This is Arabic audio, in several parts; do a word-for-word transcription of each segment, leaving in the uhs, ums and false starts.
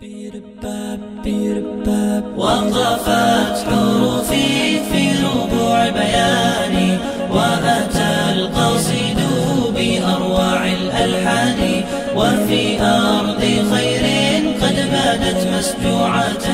وقفت حروفي في ربوع بياني، وأتى القاصد بأروع الألحان، وفي أرض خير قد بادت مسجوعة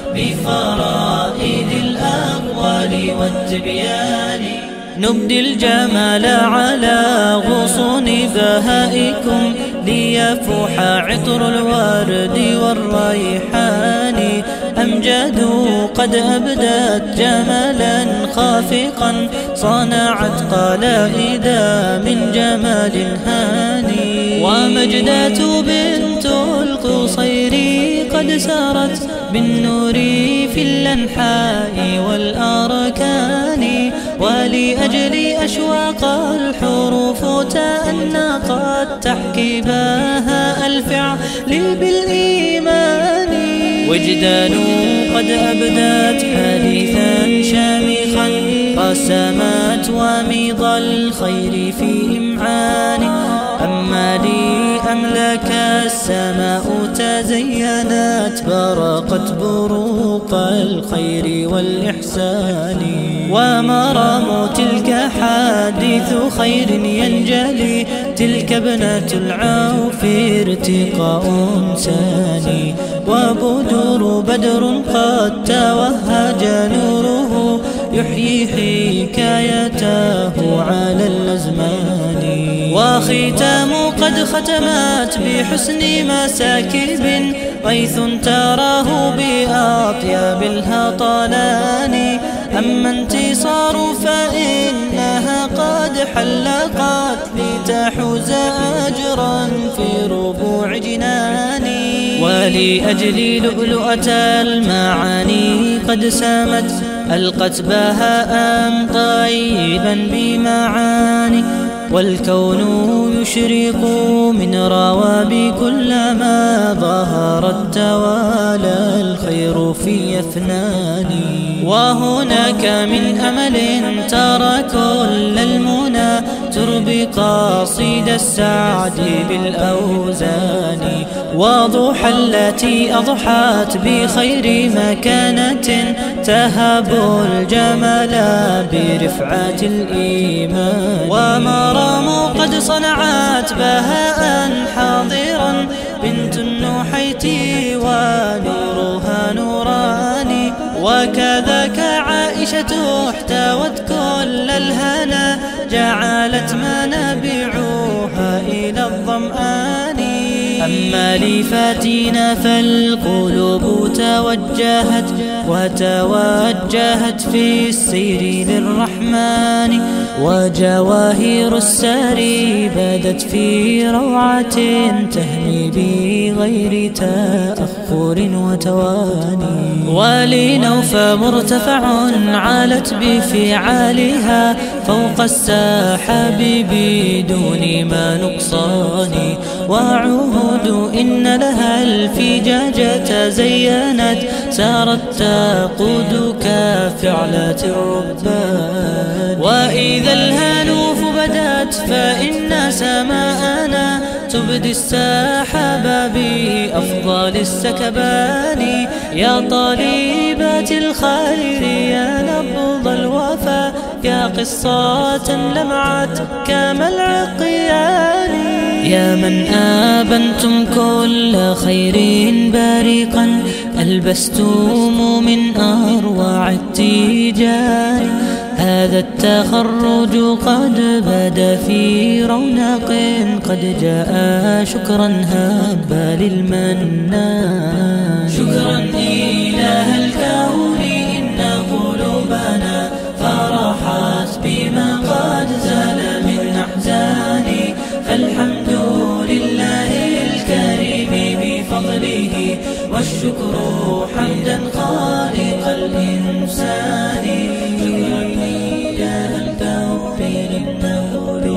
بفرائد الأقوال والتبيان. نبدي الجمال على غصون بهائكم، ليفوح عطر الورد والريحان. أمجاد قد أبدت جمالا خافقا، صنعت قلائد من جمال هاني. ومجدات بنت القصير قد سارت بالنور في الأنحاء والأركان، ولأجل أشواق الحروف تأنقت تحكي بها الفعل بالإيمان. وجدان قد أبدت حديثا شامخا، رسمت وميض الخير في إمعان. أما لي أملك السماء تزينت، برقت بروق الخير والإحسان. ومرام تلك حادث خير ينجلي، تلك ابنة العوف ارتقاء ساني. وبدر بدر قد توهج نوره، يحيي حكايته على الأزمان. وختام قد ختمت بحسن مساكب، غيث تراه بأطياب الهطلان. أما انتصار فإنها قد حلقت، لتحوز أجرا في ربوع جناني. ولأجل لؤلؤة المعاني قد سامت، ألقت بهاء طيبا بمعاني. والكون يشرق من رواب، كلما ظهرت توالى الخير في أفنان. وهناك من أمل ترى كل المنى، تربي قصيد السعد بالأوزان. وضحى التي أضحت بخير مكانة، تهب الجمال برفعة الإيمان. ومرام قد صنعت بهاء حاضرا، بنت النحيت ونورها نوران. وكذاك عائشة احتوت كل الهنا، جعلت منابعها إلى الظمآن. أما لفاتنا فالقلوب توجهت، وتوجهت في السير للرحمن. وجواهر الساري بدت في روعة، تهني بغير تأخر وتواني. ولنوف مرتفع علت بفعالها، فوق السحاب بدون ما نقصان. وعهود إن لها الفجاجة زينت، سارت تقود كفعلة الربان. وإذا الهنوف بدت فإن سماءنا، تبدي السحاب بأفضل السكبان. يا طالبات الخير يا نبض الوفا، يا قصة لمعت كما العقيان. يا من آبنتم كل خير بارقا، ألبستم من أروع التيجان. هذا التخرج قد بدا في رونق، قد جاء شكرا هب للمنان. شكرا إله الكون إن قلوبنا فرحت بما قد زال من أحزان. فالحمد لله الكريم بفضله، والشكر حمدا خالق الإنسان. شكرا إله الكون إن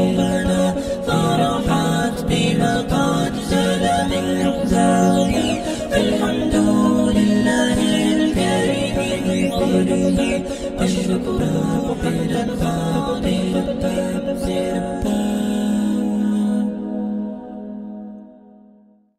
قلوبنا فرحت بما قد زال من أحزان.